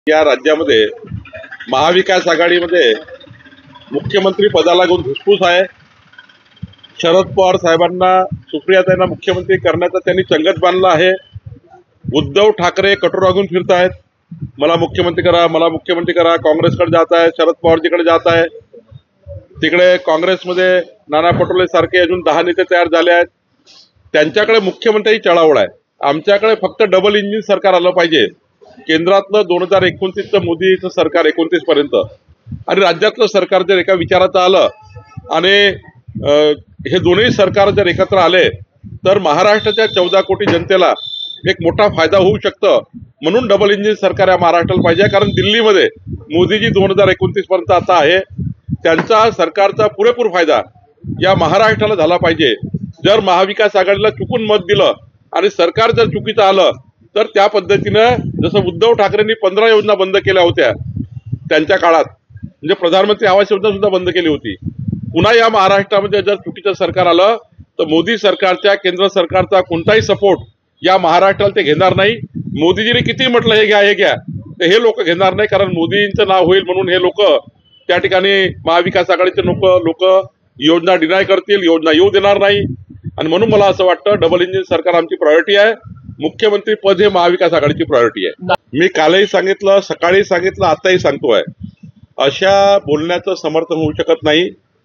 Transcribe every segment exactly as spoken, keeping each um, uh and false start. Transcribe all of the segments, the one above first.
या राज्यामध्ये महाविकास आघाडीमध्ये मुख्यमंत्री पदाला घेऊन धुसफूस आहे। शरद पवार साहेबांना सुप्रियाताईंना मुख्यमंत्री करण्याचा त्यांनी चंगत बांधला आहे। उद्धव ठाकरे कटोरा घेऊन फिरत आहेत, मला मुख्यमंत्री करा, मला मुख्यमंत्री करा। काँग्रेसकडे जात आहे, शरद पवारजीकडे जात आहे। तिकडे काँग्रेसमध्ये नाना पटोले सारखे अजून दहा नेते तयार झाले आहेत, त्यांच्याकडे मुख्यमंत्र्याची चढाओढ आहे। आमच्याकडे फक्त डबल इंजिन सरकार आलं पाहिजे, केंद्रातलं दोन हजार एकोणतीसचं मोदीचं सरकार एकोणतीस पर्यंत आणि राज्यातलं सरकार जर एका विचाराचं आलं आणि हे दोन्ही सरकार जर एकत्र आले तर महाराष्ट्राच्या चौदा कोटी जनतेला एक मोठा फायदा होऊ शकतं। म्हणून डबल इंजिन सरकार या महाराष्ट्राला पाहिजे, कारण दिल्लीमध्ये मोदीजी दोन हजार एकोणतीस पर्यंत आता आहे, त्यांचा सरकारचा पुरेपूर फायदा या महाराष्ट्राला झाला पाहिजे। जर महाविकास आघाडीला चुकून मत दिलं आणि सरकार जर चुकीचं आलं तर त्या पद्धतीनं जसं उद्धव ठाकरेंनी पंधरा योजना बंद केल्या होत्या त्यांच्या काळात, म्हणजे प्रधानमंत्री आवास योजना सुद्धा बंद केली होती, पुन्हा या महाराष्ट्रामध्ये जर चुकीचं सरकार आलं तर मोदी सरकारच्या केंद्र सरकारचा कोणताही सपोर्ट या महाराष्ट्राला ते घेणार नाही। मोदीजींनी किती म्हटलं हे घ्या हे घ्या तर हे लोक घेणार नाही, कारण मोदींचं नाव होईल म्हणून हे लोक त्या ठिकाणी महाविकास आघाडीचे लोक लोक योजना डिनाय करतील, योजना येऊ देणार नाही। आणि म्हणून मला असं वाटतं डबल इंजिन सरकार आमची प्रायोरिटी आहे, मुख्यमंत्री पद हे महाविकास आघाडीची प्रायोरिटी आहे। मी कालही सांगितलं, सकाळी सांगितलं, आताही सांगतोय, अशा बोलण्याचं समर्थन होऊ शकत नाही,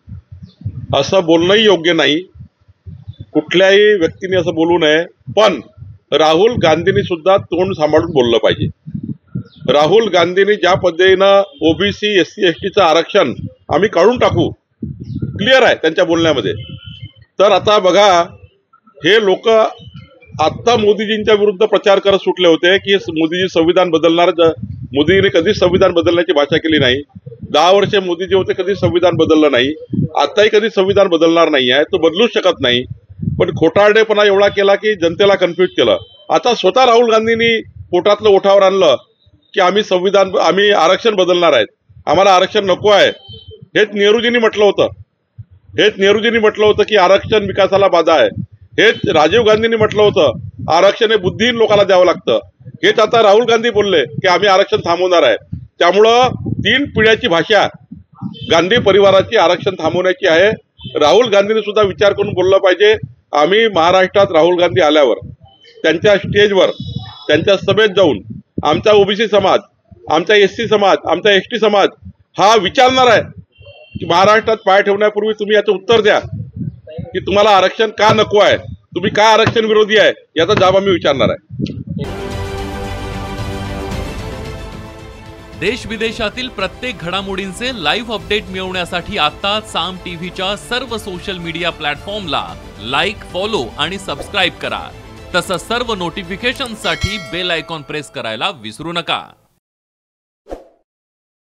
असं बोलणंही योग्य नाही, कुठल्याही व्यक्तीने असं बोलू नये। पण राहुल गांधींनी सुद्धा तोंड सांभाळून बोललं पाहिजे। राहुल गांधींनी ज्या पद्धतीनं ओबीसी एस सी एस टीचं आरक्षण आम्ही काढून टाकू क्लिअर आहे त्यांच्या बोलण्यामध्ये, तर आता बघा हे लोक आत्ता मोदीजींच्या विरुद्ध प्रचार करत सुटले होते की मोदीजी संविधान बदलणार। मोदीजींनी कधीच संविधान बदलण्याची भाषा केली नाही, दहा वर्ष मोदीजी होते, कधीच संविधान बदललं नाही, आताही कधी संविधान बदलणार नाही आहे, तो बदलूच शकत नाही। पण खोटारडेपणा एवढा केला की जनतेला कन्फ्यूज केलं। आता स्वतः राहुल गांधींनी पोटातलं ओठावर आणलं की आम्ही संविधान आम्ही आरक्षण बदलणार आहेत, आम्हाला आरक्षण नको आहे। हेच नेहरूजींनी म्हटलं होतं, हेच नेहरूजींनी म्हटलं होतं की आरक्षण विकासाला बाधा आहे, हेच राजीव गांधींनी म्हटलं होतं आरक्षण हे बुद्धिहीन लोकांना द्यावं लागतं, हेच आता राहुल गांधी बोलले की आम्ही आरक्षण थांबवणार आहे। त्यामुळं तीन पिढ्याची भाषा गांधी परिवाराची आरक्षण थांबवण्याची आहे। राहुल गांधींनी सुद्धा विचार करून बोललं पाहिजे। आम्ही महाराष्ट्रात राहुल गांधी आल्यावर त्यांच्या स्टेजवर त्यांच्या सभेत जाऊन आमचा ओबीसी समाज, आमचा एस सी समाज, आमचा एस टी समाज हा विचारणार आहे की महाराष्ट्रात पाय ठेवण्यापूर्वी तुम्ही याचं उत्तर द्या की तुम्हाला आरक्षण का नको आहे, तुम्ही का आरक्षण विरोधी आहे, याचा जबाब आम्ही विचारणार आहे। देश विदेशातील प्रत्येक घडामोडींचे लाईव्ह अपडेट मिळवण्यासाठी आता साम टीव्हीच्या सर्व सोशल मीडिया प्लॅटफॉर्मला लाईक, फॉलो आणि सबस्क्राईब करा। तसंच सर्व नोटिफिकेशनसाठी बेल आयकॉन प्रेस करायला विसरू नका।